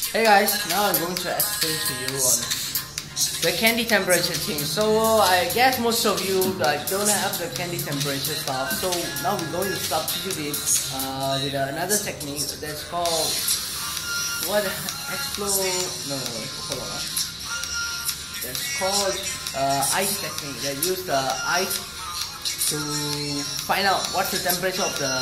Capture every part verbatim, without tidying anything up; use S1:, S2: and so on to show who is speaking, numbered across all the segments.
S1: Hey guys, now I'm going to explain to you on the candy temperature thing. So I guess most of you like don't have the candy temperature stuff. So now we're going to substitute it uh, with another technique that's called what explode. No, no, no, hold on. That's called uh, ice technique. They use the ice to find out what's the temperature of the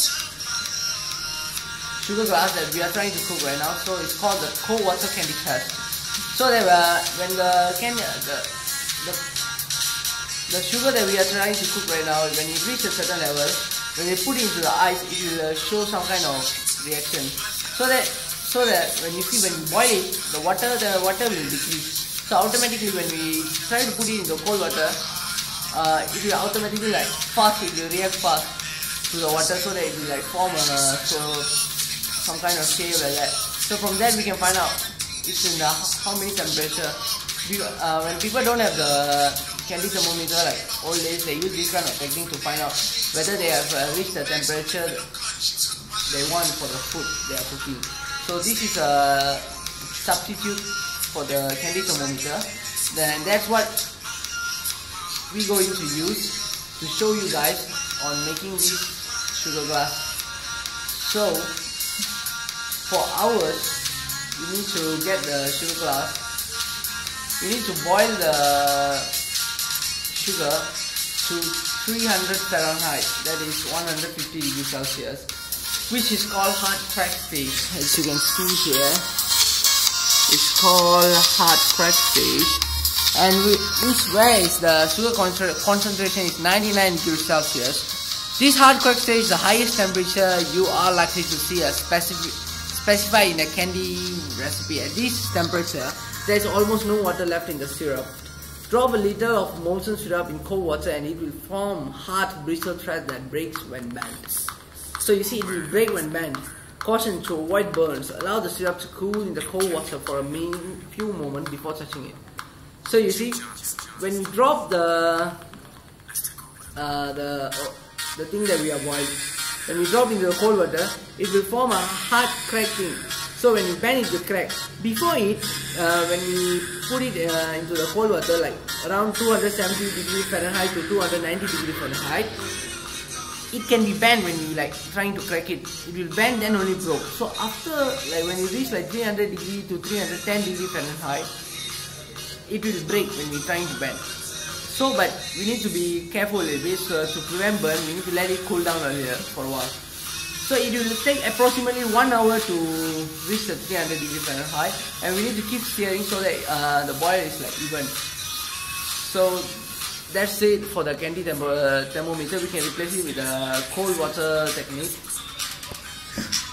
S1: sugar glass that we are trying to cook right now. So it's called the cold water candy test. So that uh, when the candy, the, the the sugar that we are trying to cook right now, when it reaches a certain level, when we put it into the ice, it will uh, show some kind of reaction. So that so that when you see when you boil it, the water the water will decrease. So automatically when we try to put it into cold water, uh, it will automatically like fast. It will react fast to the water, so that it will like form a so. some kind of shape like that. So from that we can find out it's in the how many temperature. We, uh, when people don't have the candy thermometer like old days, they use this kind of technique to find out whether they have uh, reached the temperature they want for the food they are cooking. So this is a substitute for the candy thermometer. Then that's what we're going to use to show you guys on making this sugar glass. So for hours, you need to get the sugar glass. You need to boil the sugar to three hundred Fahrenheit, that is one hundred fifty degrees Celsius, which is called hard crack stage. As you can see here, it's called hard crack stage, and we, which where is the sugar concentration is ninety-nine degrees Celsius. This hard crack stage is the highest temperature you are likely to see a specific specified in a candy recipe. At this temperature, there is almost no water left in the syrup. Drop a liter of molten syrup in cold water and it will form hard bristle thread that breaks when bent. So you see, it will break when bent. Caution to avoid burns. Allow the syrup to cool in the cold water for a few moments before touching it. So you see, when you drop the uh, the uh, the thing that we are boiling, when we drop into the cold water, it will form a hard cracking. So when you bend it will crack. Before it, uh, when we put it uh, into the cold water, like around two hundred seventy degrees Fahrenheit to two hundred ninety degrees Fahrenheit, it can be bent when you like trying to crack it. It will bend, then only broke. So after, like when you reach like three hundred degrees to three hundred ten degrees Fahrenheit, it will break when we are trying to bend. So, but we need to be careful a little bit. So to prevent burn, we need to let it cool down a little for a while. So it will take approximately one hour to reach the three hundred degrees Fahrenheit, and we need to keep stirring so that uh, the boil is like even. So that's it for the candy thermometer. We can replace it with a cold water technique.